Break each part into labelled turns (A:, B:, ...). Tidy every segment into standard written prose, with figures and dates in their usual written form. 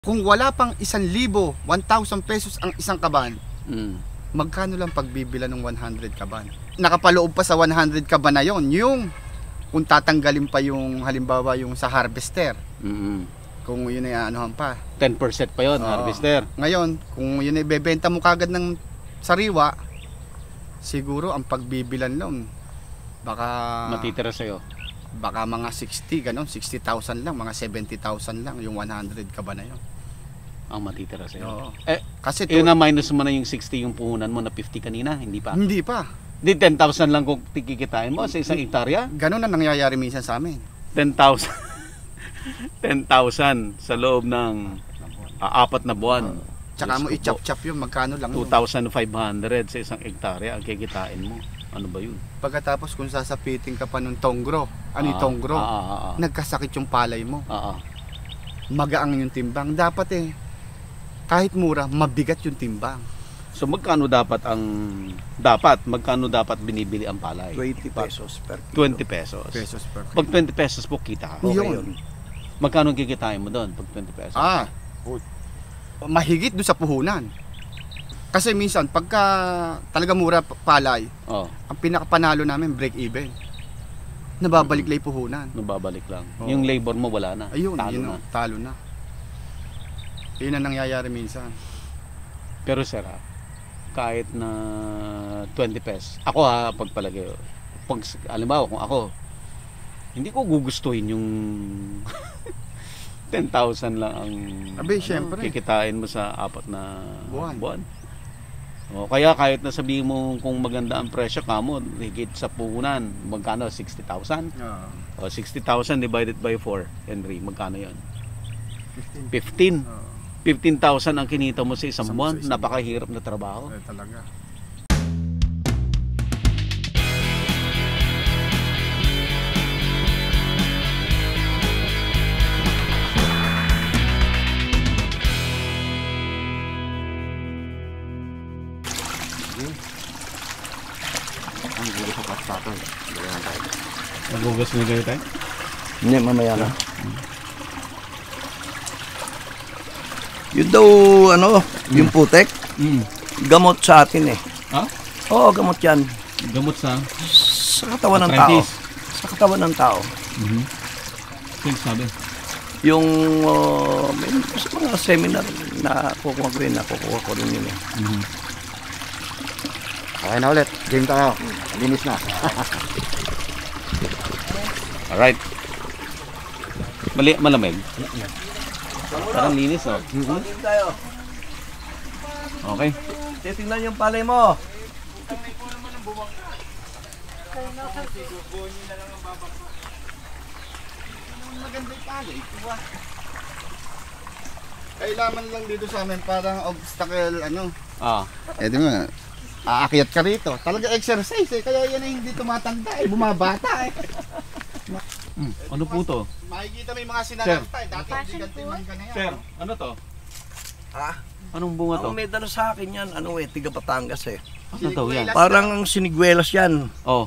A: Kung wala pang 1,000, 1,000 pesos ang isang kaban, magkano lang pagbibila ng 100 kaban? Nakapaloob pa sa 100 kaban na yon, yung kung tatanggalin pa yung halimbawa yung sa harvester. Kung yun ay anuhan pa.
B: 10% pa yon, harvester.
A: Ngayon, kung yun ay bebenta mo kagad ng sariwa, siguro ang pagbibilan nun, baka
B: matitira sa'yo.
A: Baka mga 60, ganon, 60,000 lang, mga 70,000 lang, yung 100 kaban na yun.
B: Ang matitira sa'yo.
A: Oo.
B: Kasi yun na minus mo na yung 60 yung puhunan mo na 50 kanina, hindi pa?
A: Hindi pa.
B: Di 10,000 lang kung kikitain mo sa isang hektarya?
A: Ganon na nangyayari minsan sa amin.
B: 10,000. 10,000 sa loob ng 4 na buwan.
A: Tsaka mo i-chop-chop yun, magkano lang
B: 2,500 sa isang hektarya ang kikitain mo. Ano ba yun?
A: Pagkatapos kung sasapitin ka pa ng tongro, yung tongro, nagkasakit yung palay mo. Magaang yung timbang. Dapat kahit mura, mabigat yung timbang.
B: So magkano dapat binibili ang palay?
C: 20 pesos per kilo.
B: 20 pesos.
A: Per
B: Pag 20 pesos po kita ka.
C: Okay yun.
B: Magkano kikitain mo doon pag 20 pesos?
A: Mahigit doon sa puhunan. Kasi minsan pagka talaga mura palay, ang pinakapanalo namin break even. Nababalik lang yung puhunan.
B: Nababalik lang. Yung labor mo wala na.
A: Ayun, talo na. Yun ang nangyayari minsan.
B: Pero sir, kahit na 20 pesos, ako pagpalagay, halimbawa kung ako, hindi ko gugustuhin yung 10,000 lang ang kikitain mo sa 4 na buwan. Kaya kahit na sabihin mo kung maganda ang presyo kamo, higit sa puhunan, magkano? 60,000? 60,000 divided by 4, Henry, magkano yon? 15. 15,000 ang kinita mo sa isang buwan. Napakahirap na trabaho.
A: Talaga.
B: Nagugas na kayo tayo?
C: Hindi, mamaya na. Yun daw, yung putek, gamot sa atin Oo, gamot yan.
B: Gamot sa
C: katawan ng tao. Sa katawan ng tao.
B: Yung sabi?
C: Yung, sa mga seminar na kukuha ko rin yun
A: Okay na ulit. Game tayo. Linis na.
B: Alright. Malamig. Parang linis, Okay.
C: Titingnan yung palay mo.
A: Maganda yung palay. Kailangan lang dito sa amin parang obstacle, di ba? Aakyat ka rito. Talaga exercise kaya yan ay hindi tumatanda bumabata
B: Ano po to?
A: Makikita mo yung mga sinanantay. Dati hindi gantiman ka na yan.
B: Sir, ano to? Anong bunga to?
C: Ang may dala sa akin yan, tiga Batangas
B: Ano to yan?
C: Parang ang siniguelas yan.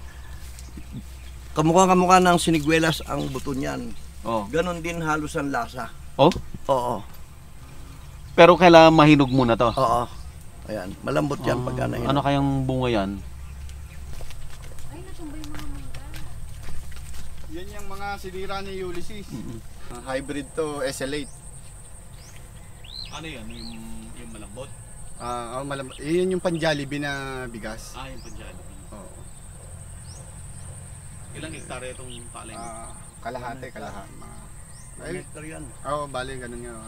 C: Kamukha ng siniguelas ang buto niyan. Ganon din halos ang lasa. Oo.
B: Pero kailangan mahinog muna to?
C: Oo. Ayan, malambot yan pag anahin.
B: Ano kayang bunga yan?
A: Yan yung mga sinira ni Ulysses. Hybrid to SL8.
B: Ano yan? Yung malambot?
A: Malambot. Yun yung pan-Jollibee na bigas.
B: Yung pan-Jollibee.
A: Oo.
B: Ilang hektarya itong palay mo?
A: Kalahati.
C: Hektar yan.
A: Bali, ganun nga.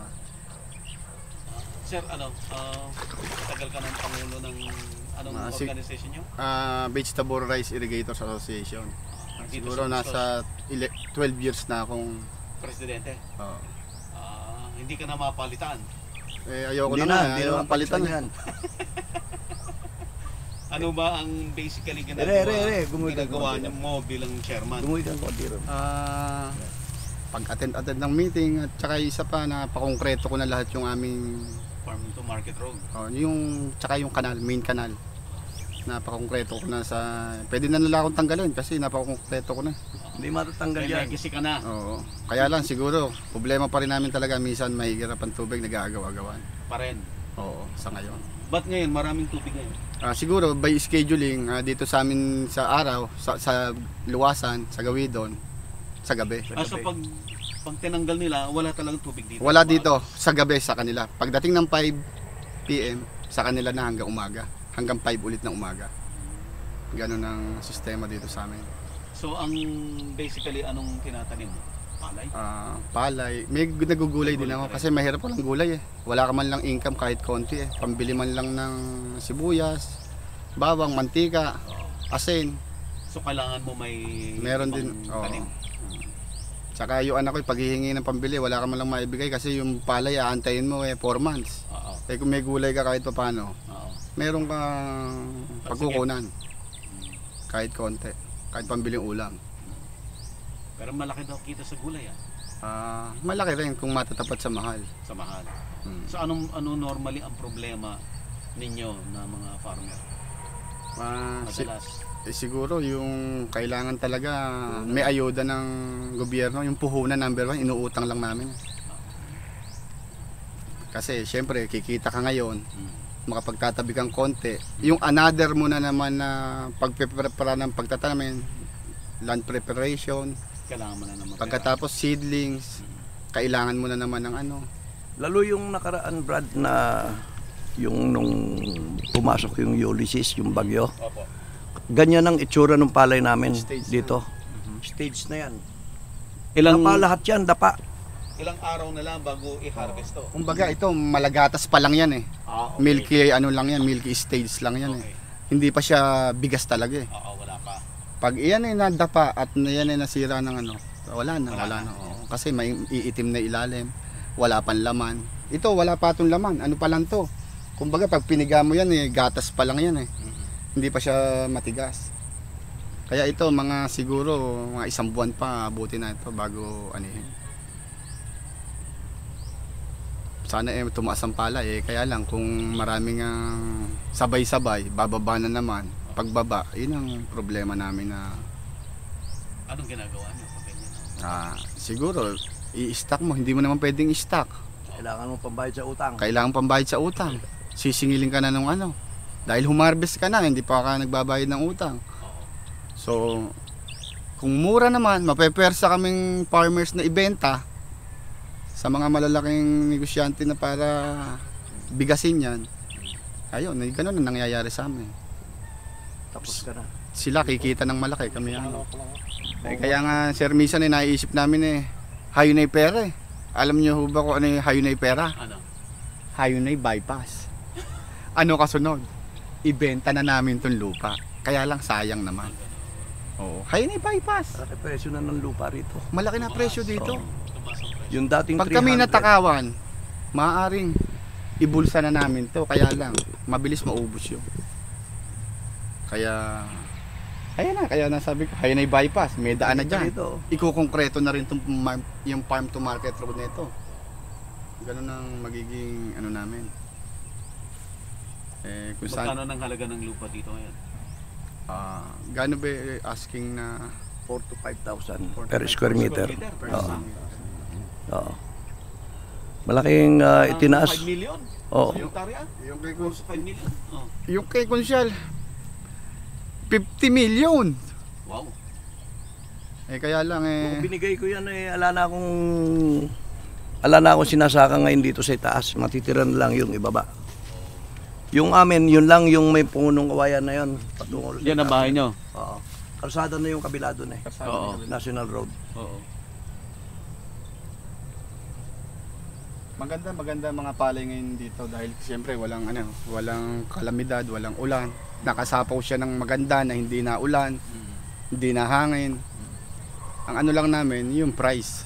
B: Sir, tagal ka ng pangulo ng anong organization nyo?
A: Vegetable Rice Irrigators Association. Siguro nasa 12 years na akong
B: presidente. Hindi ka na mapalitan.
A: Ayoko na palitan yan.
B: Ano ba ang basically ginagawa niyo mo bilang chairman?
C: Gumuhitan ko dito.
A: Pag-attend ng meeting at saka isa pa na pakongkreto ko na lahat yung aming
B: farm to market road.
A: Tsaka yung main canal. Napakongkreto ko na pwede na nila akong tanggalin kasi napakongkreto ko na.
C: Hindi matatanggal
B: May
C: yan.
B: legacy ka na.
A: Oo. Kaya lang siguro, problema pa rin namin talaga. Minsan mahigirap ang tubig, nag-aagaw-agawan.
B: Pa rin.
A: Oo, sa ngayon.
B: Ba't ngayon maraming tubig ngayon?
A: Siguro by scheduling dito sa amin sa araw, sa luwasan, sa gawidon, sa gabi.
B: So pag tinanggal nila, wala talagang tubig dito?
A: Wala dito, sa gabi sa kanila. Pagdating ng 5 PM, sa kanila na hanggang umaga. Hanggang 5 ulit ng umaga. Ganun ang sistema dito sa amin.
B: So ang basically anong tinatanim mo? Palay?
A: Palay. May nagugulay din ako kasi mahirap walang gulay eh. Wala ka man lang income kahit konti eh. Pambili man lang ng sibuyas, bawang, mantika, asin.
B: So kailangan mo may
A: meron din.
B: tanim?
A: Tsaka yung anak ko, pag hihingi ng pambili, wala ka man lang maibigay kasi yung palay, aantayin mo 4 months. Eh kung may gulay ka kahit paano, meron kang pagkukunan. Kahit konti, kahit pambiling ulam.
B: Pero malaki daw kita sa gulay
A: Malaki rin kung matatapat sa mahal.
B: Sa mahal. So ano normally ang problema ninyo na mga farmer? Madalas.
A: Siguro yung kailangan talaga may ayuda ng gobyerno, yung puhunan number 1, inuutang lang namin. Kasi syempre kikita ka ngayon, makapagtatabi kang konti. Yung another mo na naman na pagprepara ng pagtatanim, land preparation,
B: kailangan mo na naman.
A: Pagkatapos seedlings, kailangan mo na naman ng ano.
C: Lalo yung nakaraan, Brad, na yung nung pumasok yung Ulysses, yung bagyo.
B: Opo.
C: Ganyan ang itsura ng palay namin
A: Stage
C: dito. Stage na yan.
B: Ilang
C: Dapa lahat yan, dapa.
B: Ilang araw na lang bago i-harvest to?
A: Kumbaga ito, malagatas pa lang yan eh.
B: Okay.
A: Milky ano lang yan, milky stage lang yan eh. Hindi pa siya bigas talaga eh.
B: Wala pa.
A: Pag iyan ay nadapa at yan ay nasira ng ano, wala na. Oo. Kasi may iitim na ilalim, wala pang laman. Ito, wala pa itong laman. Ano pa lang to? Kumbaga pag piniga mo yan eh, gatas pa lang yan eh. Hindi pa siya matigas. Kaya ito, mga siguro, mga 1 buwan pa, abuti na ito bago anihin. Sana tumaas ang pala eh. Kaya lang, kung maraming sabay-sabay, bababa na naman. Pagbaba, yun ang problema namin na...
B: Anong ginagawa niyo pag ganyan?
A: Siguro, i-stock mo. Hindi mo naman pwedeng i-stock.
C: Kailangan mo pambayad sa utang.
A: Kailangan pambayad sa utang. Sisingilin ka na nung ano. Dahil humarvest ka na, hindi pa ka nagbabayad ng utang. So, kung mura naman, mapepersa kaming farmers na ibenta sa mga malalaking negosyante na para bigasin yan. Ayun, ganun ang nangyayari sa amin.
C: Tapos ka na.
A: Sila kikita ng malaki, kami ano. Kaya nga, Sir Misan, naiisip namin Hayunay pera eh. Alam niyo ba kung ano yung Hayunay pera?
B: Ano?
A: Hayunay bypass. Ano kasunod? Ibenta na namin tong lupa. Kaya lang sayang naman. Oo. Hayunay bypass.
C: Malaki presyo na ng lupa rito.
A: Malaki na presyo dito.
C: Yung dating
A: Pag kami
C: 300.
A: natakawan, maaaring ibulsa na namin to. Kaya lang, mabilis maubos yun. Kaya kaya nasabi ko, Hayunay bypass, may daan na dyan. Ikukongkreto na rin yung farm to market road na ito. Ganun ang magiging ano namin. Kung
B: Magkano ng halaga ng lupa dito ngayon?
A: Gaano ba asking na
C: 4 to 5,000 per square meter. Oo. Malaking itinaas.
B: 5 million?
C: Oo.
B: Yung tarya?
A: yung kay
B: 5 million?
A: yung kay Consyal 50 million.
B: Wow.
A: Kaya lang
C: Kung binigay ko yan ala na akong sinasaka ngayon dito sa itaas. Matitira na lang yung ibaba. Yung amin, yun lang yung may punong kawayan na yun. Patungo
B: Yan ang bahay nyo?
C: Oo. Kalsada na yung kabila doon eh.
B: Oo.
C: National Road.
B: Oo.
A: Maganda mga palay ngayon dito dahil siyempre walang kalamidad, walang ulan. Nakasapaw siya ng maganda na hindi na ulan, hindi na hangin. Ang ano lang namin, yung price.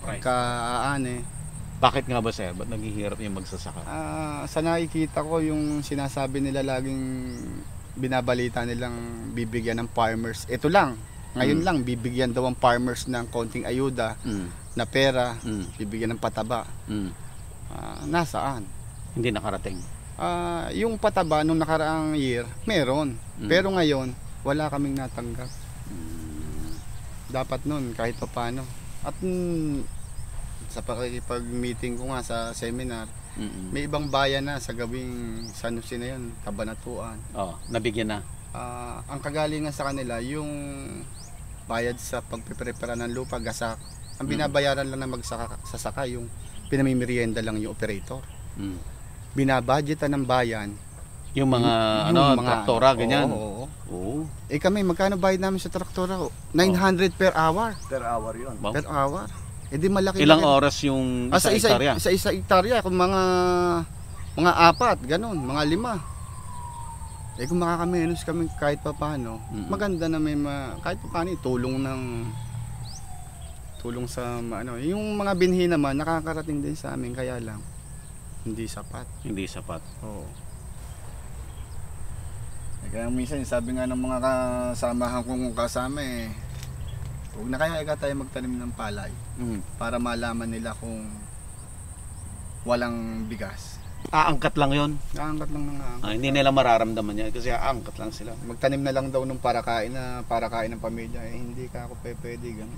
B: Bakit nga ba, sir? Ba't naghihirap yung magsasaka?
A: Sa nakikita ko yung sinasabi nila laging binabalita nilang bibigyan ng farmers. Ito lang, ngayon lang bibigyan daw ang farmers ng konting ayuda na pera, bibigyan ng pataba. Nasaan?
B: Hindi nakarating.
A: Yung pataba nung nakaraang year, meron. Pero ngayon, wala kaming natanggap. dapat nun kahit pa paano. At sa pakikipag-meeting ko nga sa seminar, may ibang bayan na sa gawing San Jose na yun, Cabanatuan.
B: Nabigyan na.
A: Ang kagalingan sa kanila, yung bayad sa pagpiprepara ng lupa, gasak. Ang binabayaran lang na magsasaka, yung pinamimerienda lang yung operator. Binabudgetan ng bayan
B: yung mga traktora, ganyan.
A: Oo. Kami, magkano bayad namin sa traktora? 900 per hour.
C: Per hour yun.
B: Wow.
A: Per hour. Di malaki.
B: Ilang oras yung
A: sa hektarya? Sa isa hektarya, kung mga 4, ganun, mga 5. Kung makakamenos kami kahit pa paano, maganda na may kahit pa paano, tulong sa yung mga binhi naman nakakarating din sa amin, kaya lang hindi sapat. Oo. Kaya minsan sabi nga ng mga kasamahan kong kasama huwag na kaya tayo magtanim ng palay para malaman nila kung walang bigas.
B: Aangkat lang yon.
A: Aangkat lang ng aangkat.
B: Hindi nila mararamdaman yan kasi aangkat lang sila.
A: Magtanim na lang daw ng para kain ng pamilya. Hindi ka ako pwede ganun.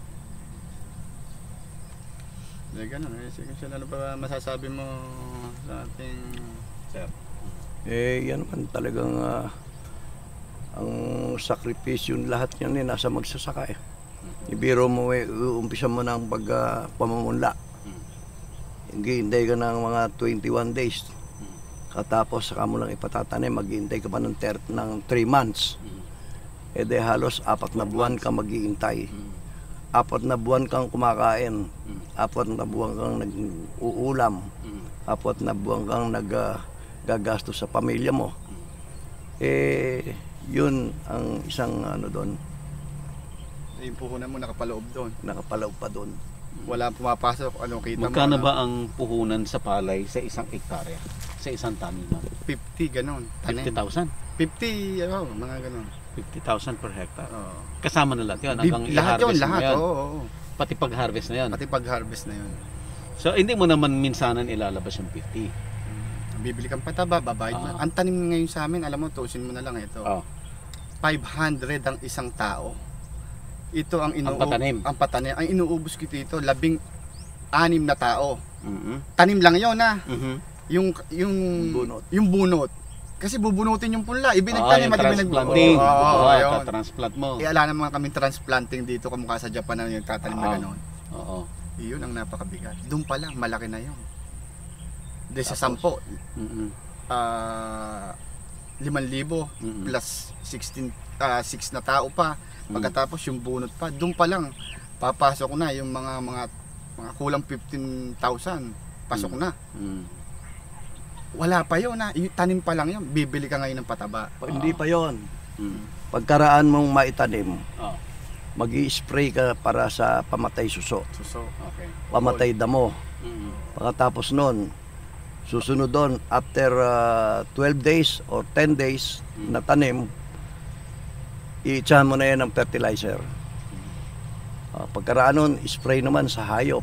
A: Ganun. Sige, ano ba masasabi mo sa ating sir?
C: Yan naman talagang ang sakripisyo lahat yan nasa magsasaka Ibiro mo uumpisa mo ng pagpamunla. Hintay ka ng mga 21 days. Katapos saka mo lang ipatatanim, maghihintay ka pa ng 3 months. Halos 4 na buwan ka maghihintay. 4 na buwan kang kumakain. 4 na buwan kang nag-uulam. 4 na buwan kang gagastos sa pamilya mo. Yun ang isang doon.
A: Yung puhunan mo nakapaloob doon.
C: Nakapaloob pa doon.
A: Wala pumapasok, kita mo.
B: Magkano ba ang puhunan sa palay sa isang hektarya? Sa isang taniman?
A: 50, ganon.
B: 50,000?
A: 50, mga ganon.
B: 50,000 per hectare. Kasama na lahat yun? Hanggang
A: lahat yun, lahat.
B: Yun.
A: Oo.
B: Pati pag-harvest na yun?
A: Pati pag-harvest na yun.
B: So, hindi mo naman minsanan ilalabas yung 50?
A: Bibili kang pataba, babayad mo. Ang tanim ngayon sa amin, alam mo, tuusin mo na lang ito. 500 ang isang tao. Ito ang
B: patanim.
A: Ang patanim. Ang inuubos ko dito, 16 na tao. Tanim lang 'yon Yung bunot. Kasi bubunutin yung punla. Ibinagtanim at
B: ibinagplanting. Transplant mo.
A: Ala naman kami transplanting dito kamukha sa Japan na yung tatanim na gano'n. Iyon ang napakabigat. Doon pa lang, malaki na 'yon. De sa 10. 5,000 plus 6 na tao pa. Pagkatapos yung bunot pa, doon pa lang papasok na yung mga kulang 15,000 pasok na. Wala pa yun tanim pa lang yun, bibili ka ngayon ng pataba.
C: Hindi pa yun. Pagkaraan mong maitanim, mag-i-spray ka para sa pamatay suso.
A: Okay.
C: Pamatay damo. Pagkatapos nun, susunod doon, after 12 days or 10 days na tanim, i-tsahan mo na yan ng fertilizer. Pagkaraan nun, spray naman sa hayop.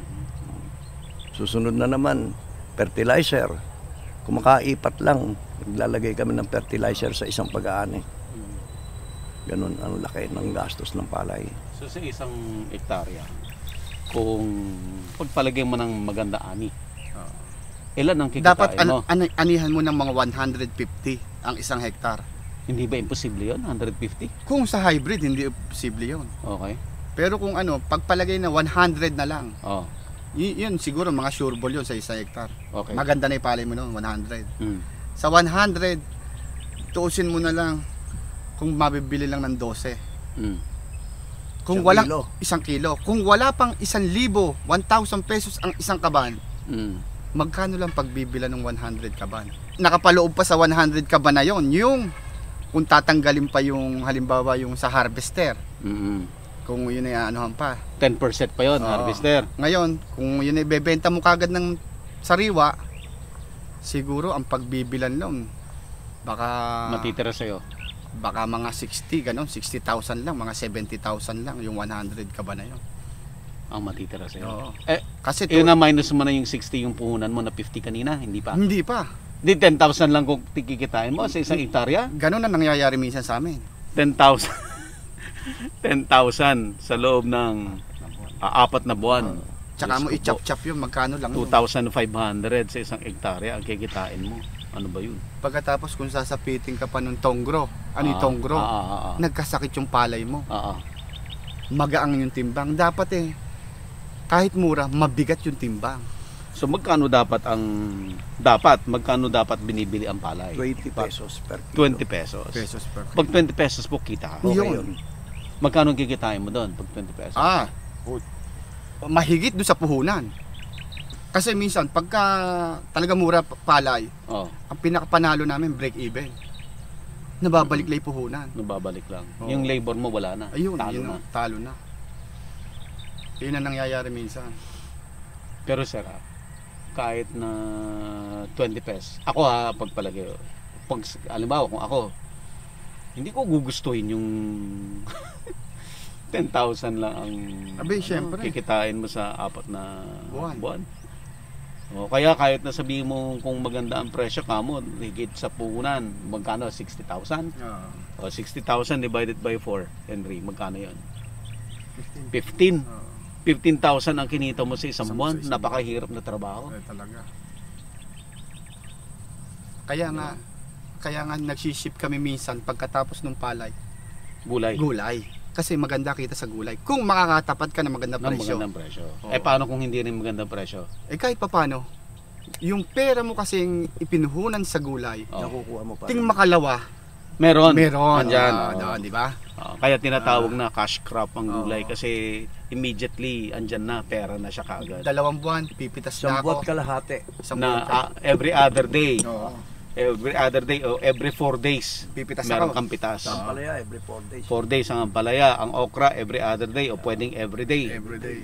C: Susunod na naman, fertilizer. Kung makaipat lang, naglalagay kami ng fertilizer sa isang pag-aani. Ganun ang laki ng gastos ng palay.
B: So sa isang hektarya, kung pagpalagay mo ng maganda ani, ilan ang kikitain
A: dapat
B: mo?
A: Anihan mo ng mga 150 ang isang hektar.
B: Hindi ba imposible yun? 150?
A: Kung sa hybrid, hindi imposible yun.
B: Okay.
A: Pero kung pagpalagay na 100 na lang, yun siguro mga sure ball yun sa isang hektar.
B: Okay.
A: Maganda na ipalay mo noon, 100. Sa 100, tuusin mo na lang kung mabibili lang ng 12. Kung walang 1 kilo. Kung wala pang 1,000, 1,000 pesos ang isang kaban, magkano lang pagbibila ng 100 kaban? Nakapaloob pa sa 100 kaban na yon yung kung tatanggalin pa yung halimbawa yung sa harvester. Kung yun ay anuhan pa.
B: 10% pa yon harvester.
A: Ngayon, kung yun ay bebenta mo kagad ng sariwa, siguro ang pagbibilan nun, baka
B: matitira sa'yo.
A: Baka mga 60, ganon, 60,000 lang, mga 70,000 lang, yung 100 ka ba na yun.
B: Ang matitira sa'yo.
A: Kasi
B: yun na minus mo na yung 60 yung puhunan mo na 50 kanina, hindi pa?
A: Hindi pa.
B: Di 10,000 lang kung tikikitain mo sa isang hektarya?
A: Ganon na nangyayari minsan sa amin.
B: 10,000. 10,000 sa loob ng 4 na buwan.
A: Tsaka
B: Diyos
A: mo
B: ko po.
A: i-chop-chop yun, magkano lang yun.
B: 2,500 sa isang hektarya ang kikitain mo. Ano ba yun?
A: Pagkatapos kung sasapitin ka pa ng tonggro, yung tonggro? Nagkasakit yung palay mo. Magaang yung timbang. Dapat kahit mura, mabigat yung timbang.
B: So magkano dapat binibili ang palay?
C: 20 pesos per kilo.
B: 20 pesos.
A: Pesos per
B: Pag 20 pesos po kita ka.
C: Okay
A: Yun.
C: yun.
B: Magkano kikitain mo doon pag 20 pesos?
A: Mahigit doon sa puhunan. Kasi minsan, pagka talaga mura palay, ang pinakapanalo namin, break even. Nababalik lang yung puhunan.
B: Nababalik lang.
A: Oo.
B: Yung labor mo wala na.
A: Ayun,
B: Talo na.
A: talo na. Yun ang nangyayari minsan.
B: Pero sir, kahit na 20 pesos, ako pagpalagay, alimbawa kung ako, hindi ko gugustuhin yung 10,000 lang ang
A: Siyempre.
B: kikitain mo sa 4 na
A: Buwan.
B: buwan. Kaya kahit na sabihin mo kung maganda ang presyo kamo, higit sa puhunan, magkano? 60,000? 60,000 divided by 4, Henry, magkano yun? 15. 15,000 ang kinita mo sa isang buwan. Napakahirap na trabaho.
A: Talaga. Kaya nga nagsiship kami minsan pagkatapos ng palay. Gulay. Kasi maganda kita sa gulay. Kung makakatapat ka ng magandang presyo.
B: Magandang presyo. Paano kung hindi rin magandang presyo?
A: Kahit paano, yung pera mo kasing ipinuhunan sa gulay,
C: Nakukuha mo pa.
A: ting makalawa,
B: Meron.
A: Andyan.
B: Andyan.
A: Di ba?
B: Kaya tinatawag na cash crop ang gulay kasi immediately andyan na, pera na siya kaagad.
A: 2 buwan, pipitas na
C: Isang buwan
A: ako.
C: kalahati.
B: Every other day.
A: Oo.
B: Every other day o every 4 days
A: Pipitas
B: meron
A: ako.
B: kang pitas.
C: Ang palaya every 4 days.
B: 4 days ang ampalaya, ang okra every other day o pwedeng every day.
A: Every day.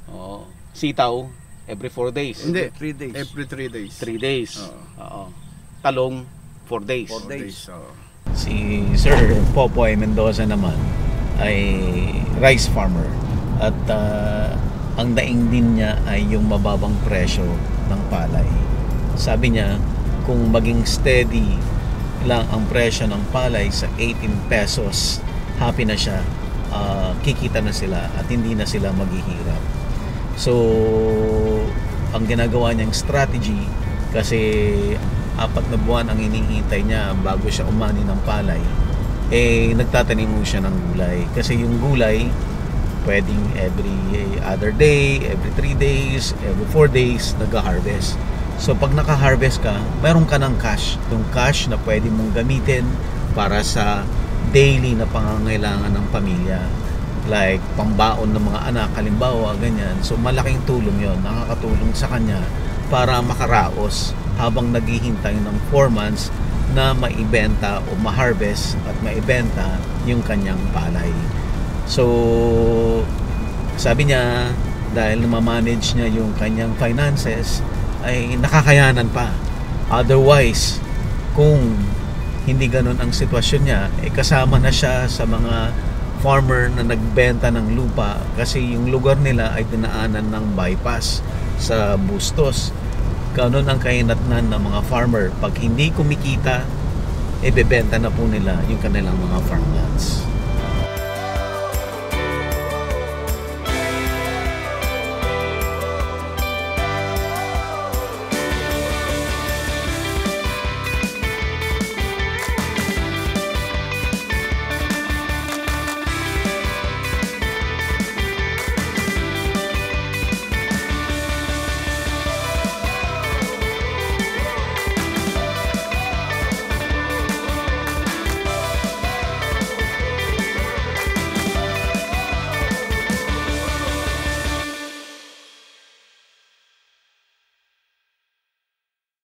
B: Sitaw every 4 days.
A: Hindi.
C: 3 days.
A: Every 3 days.
B: 3 days. Talong 4 days.
C: 4 days.
B: Si Sir Popoy Mendoza naman ay rice farmer at ang daing din niya ay yung mababang presyo ng palay. Sabi niya kung maging steady lang ang presyo ng palay sa 18 pesos, happy na siya, kikita na sila at hindi na sila maghihirap. So ang ginagawa niyang strategy, kasi 4 na buwan ang hinihintay niya bago siya umani ng palay, nagtatanim mo siya ng gulay. Kasi yung gulay pwedeng every other day, every 3 days, every 4 days nag-harvest. So pag naka-harvest ka, meron ka ng cash. Yung cash na pwede mong gamitin para sa daily na pangangailangan ng pamilya. Like pambaon ng mga anak, halimbawa, ganyan. So malaking tulong yon, nakakatulong sa kanya para makaraos habang naghihintay ng 4 months na maibenta o ma-harvest at maibenta yung kanyang palay. So sabi niya, dahil na-manage niya yung kanyang finances, ay nakakayanan pa. Otherwise, kung hindi ganun ang sitwasyon niya, kasama na siya sa mga farmer na nagbenta ng lupa kasi yung lugar nila ay dinaanan ng bypass sa Bustos. Ganun ang kahinatnan ng mga farmer. Pag hindi kumikita, bebenta na po nila yung kanilang mga farmlands.